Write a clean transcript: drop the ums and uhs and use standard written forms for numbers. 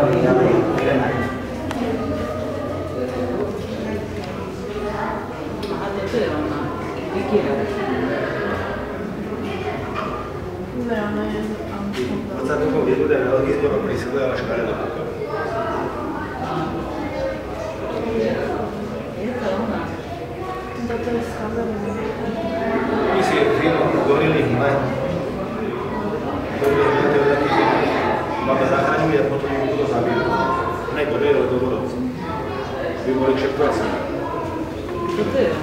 Aha, to je ona. Jaký je? Ne, ona je... 20. věku ten velký zděl prysklé a škaredá. Je to ona. To je skandalné. Oni si film gorily hmle. Gorily hmle to je taký film. Baba zachraňuje a potom ju to zabije. Ne, to je do vodou. By boli všetko asi. To je ona.